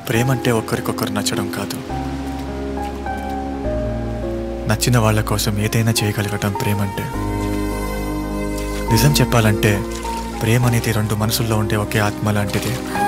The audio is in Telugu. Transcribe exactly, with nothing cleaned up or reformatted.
ప్రేమంటే ఒకరికొకరు నచ్చడం కాదు, నచ్చిన వాళ్ళ కోసం ఏదైనా చేయగలగటం ప్రేమంటే. నిజం చెప్పాలంటే ప్రేమ అనేది రెండు మనసుల్లో ఉండే ఒకే ఆత్మ లాంటిది.